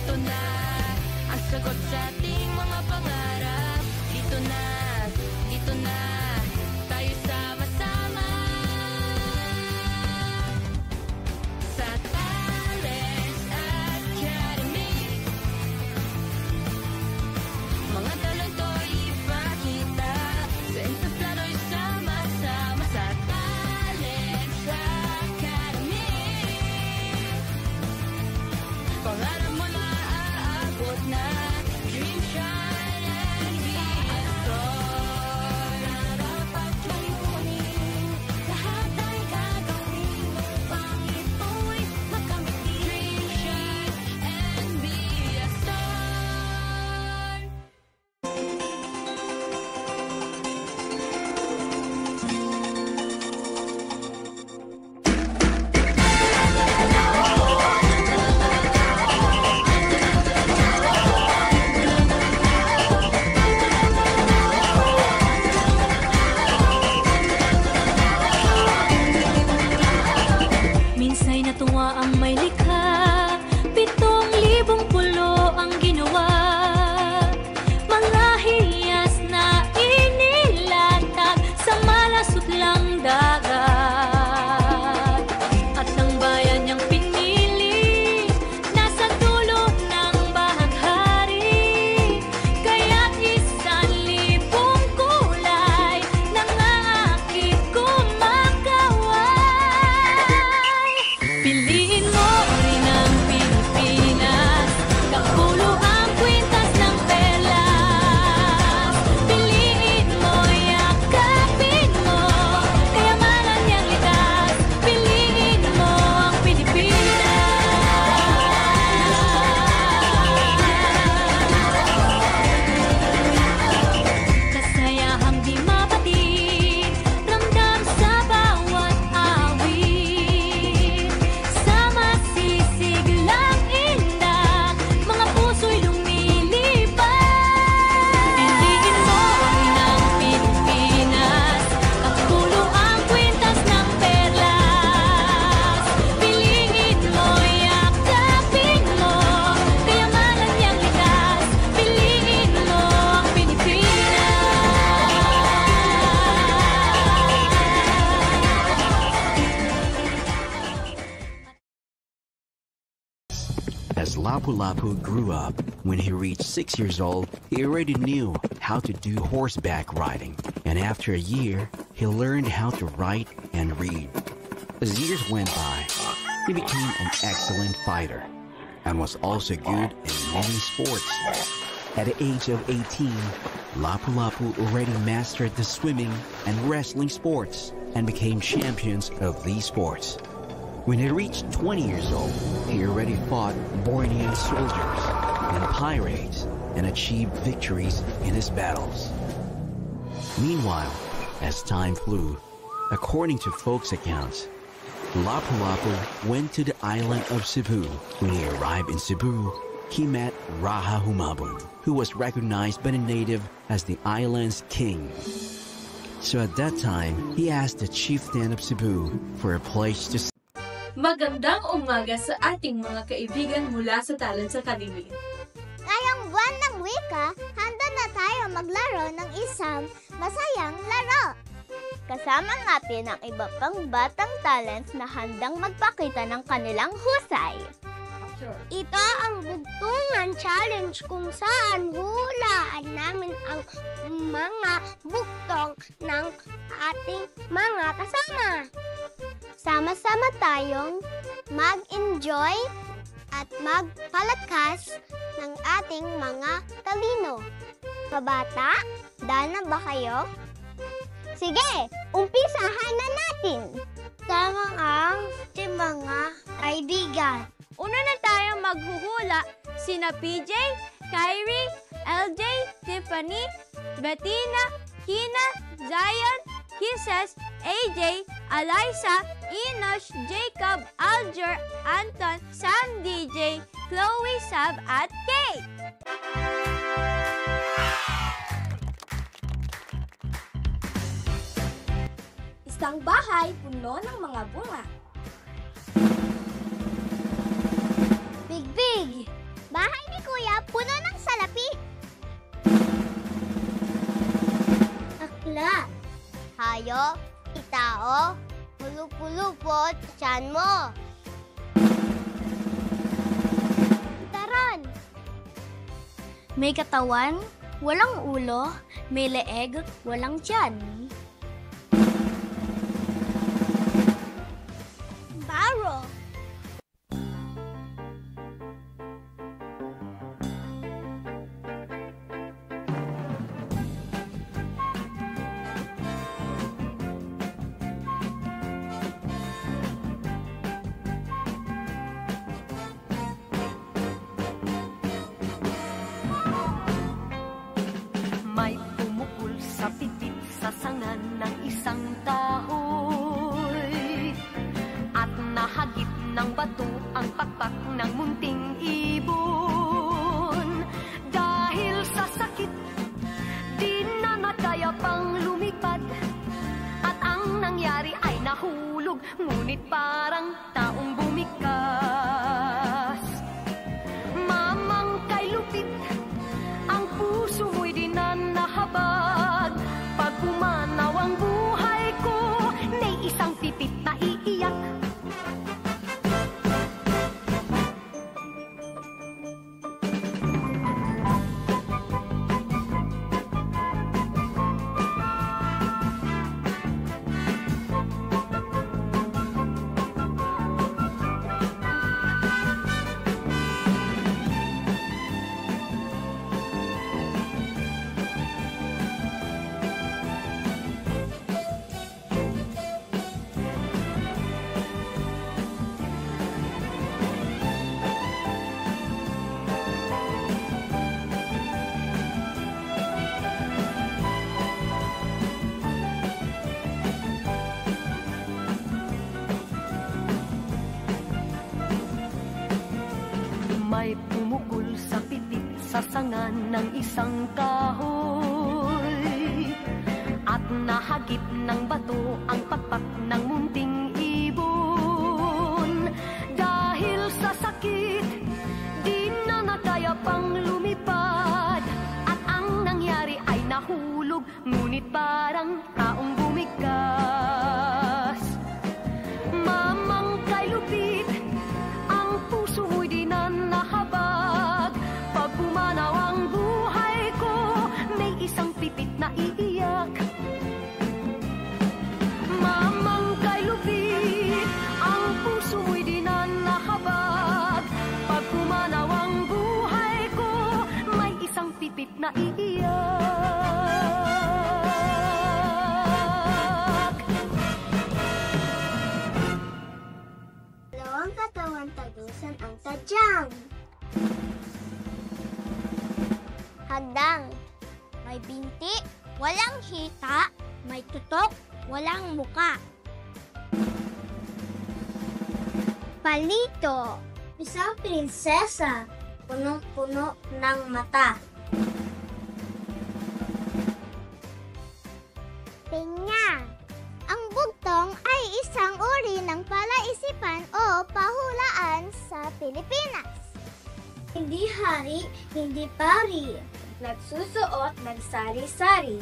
Ito na ang sagot sa ating mga pangarap. Dito na tayo sama-sama sa Talents Academy. Mga talento ipakita, sa entablado sama-sama sa Talents Academy. Pangarap mo na aabot na, dream, shine, and be a star. Dapat layunin, lahat ay gagawin upang ito'y makamit. Dream, shine, and be a star. Minsa'y natuwa ang may likha, 7,000 pulo ang ginawa. Mga hiyas na inilatag sa malasot lang dagat. At ang bayan niyang pinili, nasa dulo ng bahaghari. Kaya't 1,000 kulay nangaakit kumakaway. Piliin mo rin ang Pilipinas, kapulo ang kwintas ng perlas. Piliin mo, yakapin mo, kayamanan niyang litas. Piliin mo ang Pilipinas. Kasayahang di mapati, ramdam sa bawat awit. Sa masisiglang inda, mga puso'y lumilipad. Piliin mo rin ang Pilipinas, kapulo ang kwintas ng perlas. Piliin mo, yakapin mo, kayamanan niyang litas. Piliin mo ang As Lapu-Lapu grew up, when he reached 6 years old, he already knew how to do horseback riding. And after a year, he learned how to write and read. As years went by, he became an excellent fighter and was also good in many sports. At the age of 18, Lapu-Lapu already mastered the swimming and wrestling sports and became champions of these sports. When he reached 20 years old, he already fought Bornean soldiers and pirates and achieved victories in his battles. Meanwhile, as time flew, according to folks' accounts, Lapu-Lapu went to the island of Cebu. When he arrived in Cebu, he met Raha Humabon, who was recognized by the native as the island's king. So at that time, he asked the chieftain of Cebu for a place to Magandang umaga sa ating mga kaibigan mula sa Talents Academy. Ngayong buwan ng wika, handa na tayo maglaro ng isang masayang laro. Kasama natin ang iba pang batang talents na handang magpakita ng kanilang husay. Ito ang bugtungan challenge kung saan hulaan namin ang mga bugtong ng ating mga kasama. Sama-sama tayong mag-enjoy at magpalakas ng ating mga talino. Kabata, dana ba kayo? Sige, umpisahan na natin! Tama ang mga kaibigan. Una na tayong maghuhula, sina PJ, Kyrie, LJ, Tiffany, Bettina, Kina, Zion, Kisses, AJ, Alyssa, Enosh, Jacob, Alger, Anton, Sam, DJ, Chloe, Sab, at Kate. Isang bahay puno ng mga bunga. Big, bahay tayo, itao, pulupulupot, tiyan mo. Taran! May katawan, walang ulo, may leeg, walang tiyan. Barrow! May pumukul sa pitit sa sangan ng isang kahoy at nahagip ng bato ang pakpak ng munting ibon. Dahil sa sakit, di na nakaya pang lumipad at ang nangyari ay nahulog, ngunit parang taong bumikas. Mamang kay lupit, ang puso mo'y di na nahabag. Pag pumanaw ang buhay ko, may isang pipit na iiyak. May pumukul sa pitit sa sangan ng isang kahoy at nahagip ng bato ang pakpak ng munting ibon. Dahil sa sakit, di na nakaya pang lumipad at ang nangyari ay nahulog, ngunit parang taong bumikas. Mamang kay lupit, ang puso mo'y di na nahabag. Pag pumanaw ang buhay ko, may isang pipit na iiyak. Mamang kay lupit, ang puso mo'y di na nahabag. Pag pumanaw ang buhay ko, may isang pipit na iiyak. Dalawang katawan tagusan ang tadyang. Hagdang. May binti, walang hita, may tutok, walang muka. Palito. Isang prinsesa, punong-puno ng mata. Pinya. Ang bugtong ay isang uri ng palaisipan o pahulaan sa Pilipinas. Hindi hari, hindi pari. Nagsusuot ng sari-sari.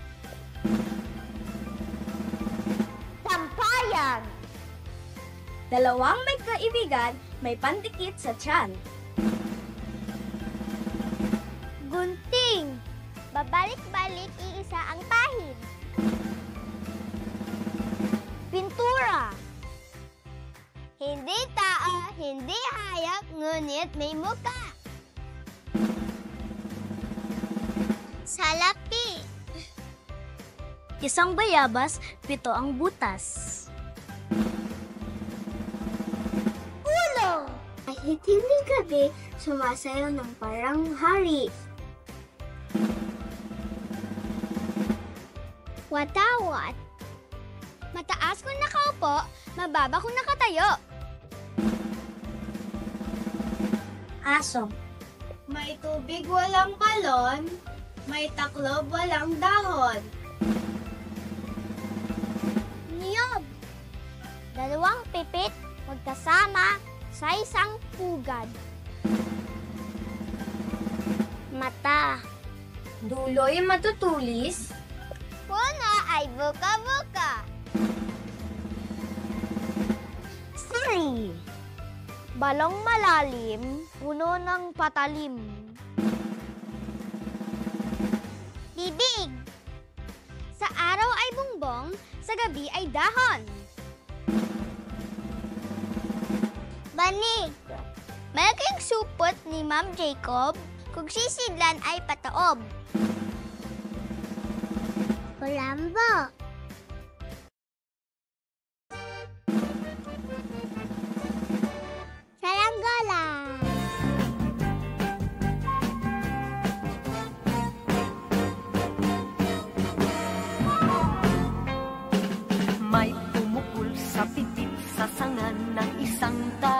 Sampayan. Dalawang magkaibigan, may pandikit sa tiyan. Gunting. Babalik-balik iisa ang pahid. Pintura. Hindi tao, hindi hayop, ngunit may muka. Salapi. Isang bayabas, 7 ang butas. Ulo. Kahit hindi gabi, sumasayaw ng parang hari. Watawat. Mataas kung nakaupo, mababa kung nakatayo. Aso. May tubig walang balon, may taklob walang dahon. Niyog. Dalawang pipit magkasama sa isang pugad. Mata. Dulo'y matutulis. Puno ay buka-buka. Duri. Balong malalim, puno ng patalim. Bibig. Sa araw ay bongbong, sa gabi ay dahon. Banig. Malaking supot ni Ma'am Jacob, kung sisidlan ay pataob. Kulambo. Saranggola. May pumukul sa pipit sa sangan ng isang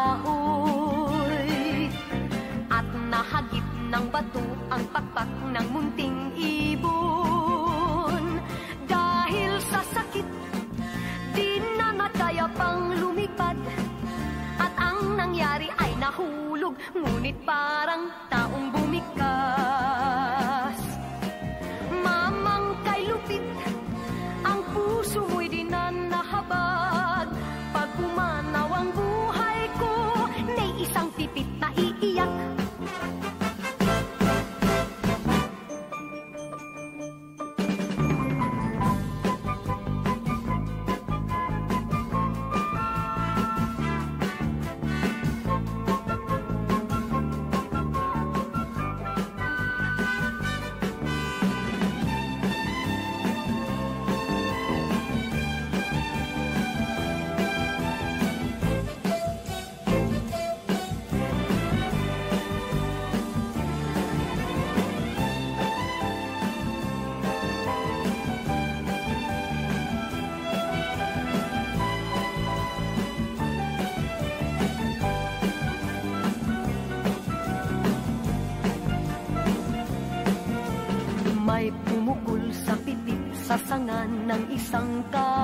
kahoy, at nahagip ng bato ang pakpak ng munting ibon. Dahil sa sakit, di na nakaya pang lumipad, at ang nangyari ay nahulog, ngunit parang taong bumikas. Mamang kay lupit, ang puso mo'y di na nahabag. Pag pumanaw ang buhay ko, may isang pipit na iiyak. May pumukul sa pipit sa sangan ng isang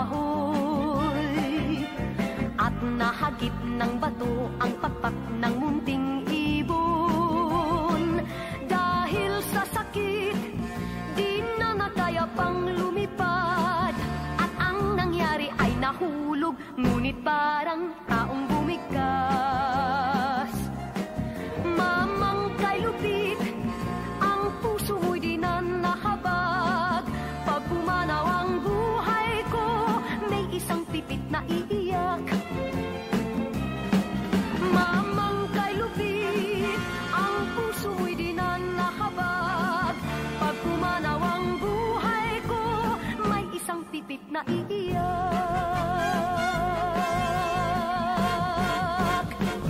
kahoy, at nahagip ng bato ang pakpak ng munting ibon. Dahil sa sakit, di na nakaya pang lumipad, at ang nangyari ay nahulog, ngunit parang taong bumikas. Mamang kay lupit, ang puso mo'y di na nahabag. Pag pumanaw ang buhay ko, may isang pipit na iiyak. Mamang kay lupit, ang puso mo'y di na nahabag. Pag pumanaw ang buhay ko, may isang pipit na iiyak.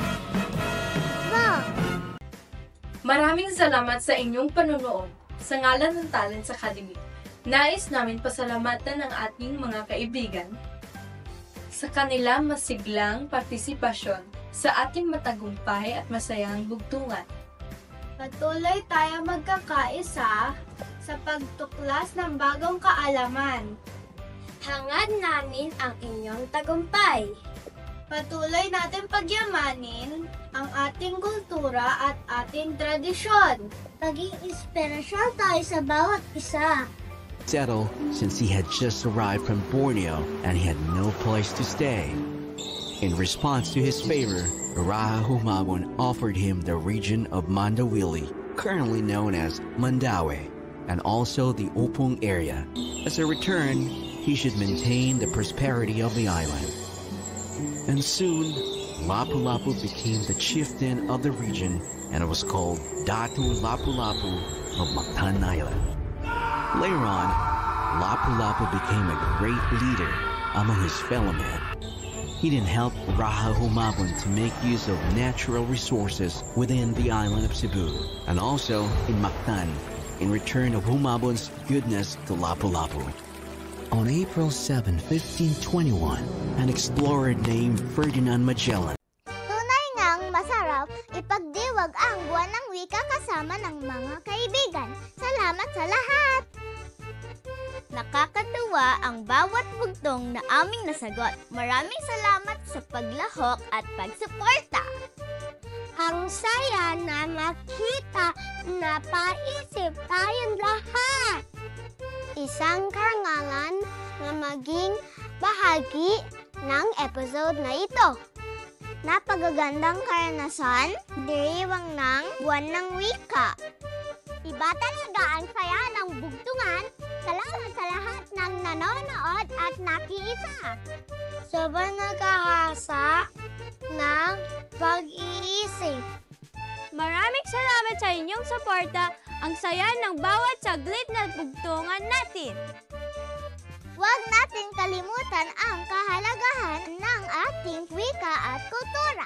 Maraming salamat sa inyong panonood. Sa ngalan ng Talents Academy, nais namin pasalamatan ang ating mga kaibigan sa kanilang masiglang partisipasyon sa ating matagumpay at masayang bugtungan. Patuloy tayo magkakaisa sa pagtuklas ng bagong kaalaman. Hangad namin ang inyong tagumpay. Patuloy natin pagyamanin ang ating kultura at ating tradisyon. Maging inspirasyon tayo sa bawat isa. Settle since he had just arrived from Borneo and he had no place to stay. In response to his favor, Raha Humabon offered him the region of Mandawili, currently known as Mandaue, and also the Opong area. As a return, he should maintain the prosperity of the island. And soon, Lapu-Lapu became the chieftain of the region and was called Datu Lapu-Lapu of Mactan Island. Later on, Lapu-Lapu became a great leader among his fellow men. He then helped Raha Humabon to make use of natural resources within the island of Cebu and also in Mactan in return of Humabon's goodness to Lapu-Lapu. On April 7, 1521, an explorer named Ferdinand Magellan Tunay ngang masarap ipagdiwag ang buwan ng wika kasama ng mga kaibigan. Salamat sa lahat! Nakakatuwa ang bawat bugtong na aming nasagot. Maraming salamat sa paglahok at pagsuporta. Ang saya na makita na paisip tayong lahat. Isang karangalan na maging bahagi ng episode na ito. Napagagandang karanasan, diriwang ng buwan ng wika. Iba talaga ang saya ng bugtungan. Salamat sa lahat ng nanonood at nakiisa. Sobrang nakakasa ng pag-iisip. Maraming salamat sa inyong suporta. Ang saya ng bawat saglit na bugtungan natin. Huwag natin kalimutan ang kahalagahan ng ating wika at kultura.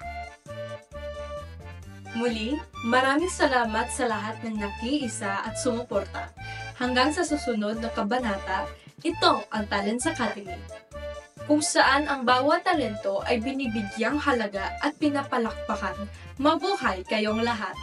Muli, maraming salamat sa lahat ng nakiisa at sumuporta. Hanggang sa susunod na kabanata, ito ang Talents Academy, kung saan ang bawat talento ay binibigyang halaga at pinapalakpakan. Mabuhay kayong lahat!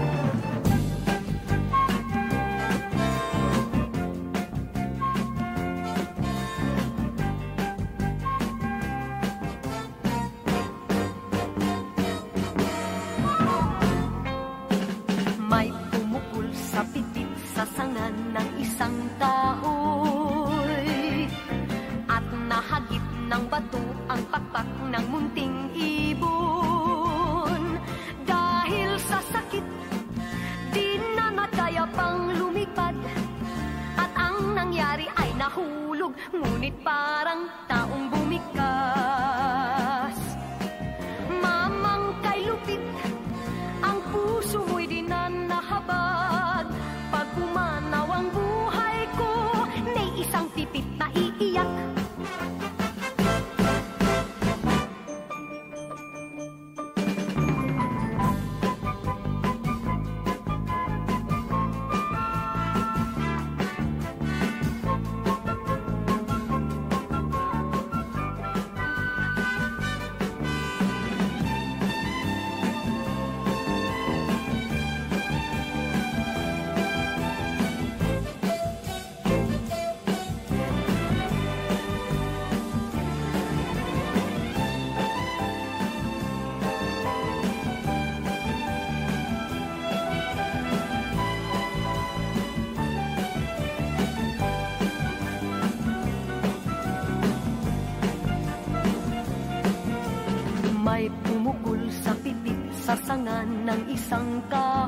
May pumukul sa pitit sa sangan ng isang kahoy at nahagip ng bato ang pakpak ng munting ibon. Dahil sa sakit, di na nakaya pang lumipad at ang nangyari ay nahulog, ngunit parang taong bumikas. Mamang kay lupit, ang puso mo'y di na nahabag. Pag pumanaw ang buhay ko, may isang pipit na iiyak. May pumukul sa pitit sa sangan ng isang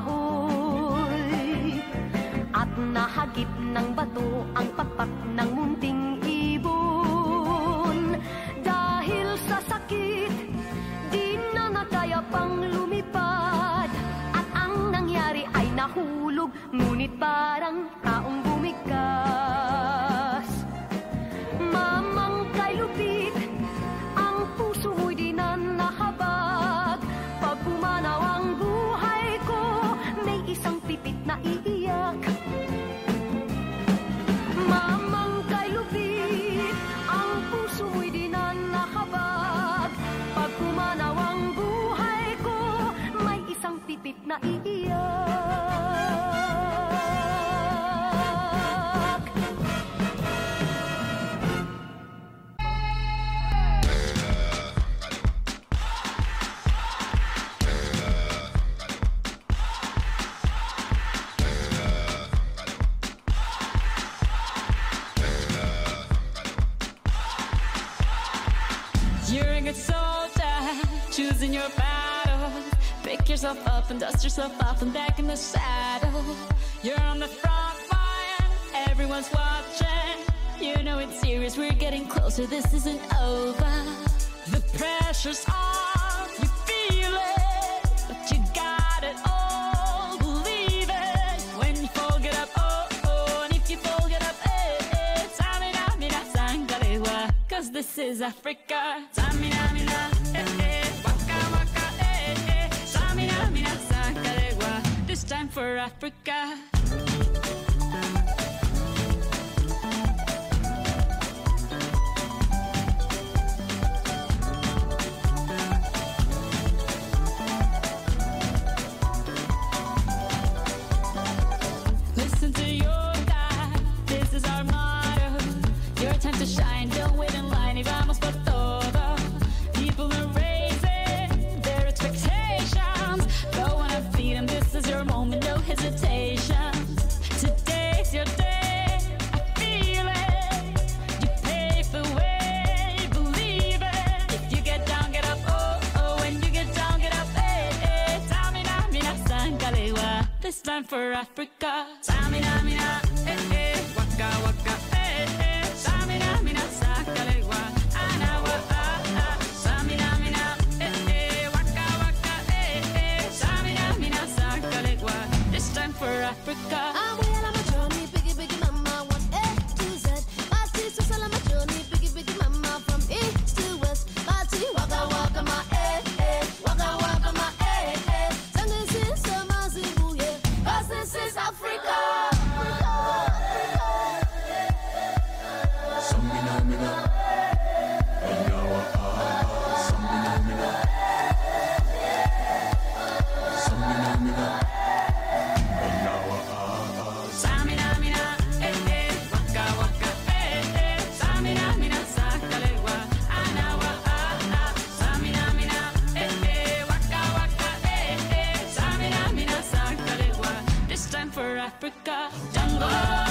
kahoy at nahagip ng bato ang pakpak ng munting ibon. Dahil sa sakit, di na nakaya pang lumipad at ang nangyari ay nahulog, ngunit parang taong bumikas. Mamang kay lupit, ang puso mo'y di na nahabag. Pag pumanaw ang buhay ko, may isang pipit na iiyak. Mamang kay lupit, ang puso mo'y di na nahabag. Pag pumanaw ang buhay ko, may isang pipit na iiyak. You're a good soldier, choosing your battles. Pick yourself up and dust yourself off and back in the saddle. You're on the front line, everyone's watching. You know it's serious, we're getting closer, this isn't over. The pressure's on, you feel it, but you got it all, believe it. When you fall, get up, oh, oh, and if you fall, get up, eh, eh. Samina, mina, sangalewa, 'cause this is Africa. Samina, mina, eh, eh, waka, waka, eh, eh. Samina, mina, sangalewa, this time for Africa. Listen to your God, this is our motto. Your time to shine, don't wait in line, y vamos por todo. People are raising their expectations. Go on and feed them, this is your moment, no hesitation. Today's your day, I feel it. You pave the way, believe it. If you get down, get up, oh, oh. When you get this time for Africa. Samina, mina, eh, waka, waka, eh, samina, mina, sakalewa, anawa, samina, mina, eh, waka, waka, eh, samina, mina, sakalewa, this time for Africa. I'm way on my journey, biggie, biggie, mama, 1 A to Z. My sister's on my journey, biggie, biggie, mama, from east to west. My tea, waka, waka, my waka, waka, my Sangin' sister, my Zibu, yeah, 'cause this is Africa. Samina, mina, anyawa, samina, mina, samina, mina, anyawa, samina, mina, waka, waka, samina, mina, sakalewa, anawa, samina, mina, waka, waka, samina, mina, sakalewa, this time for Africa. Jungle.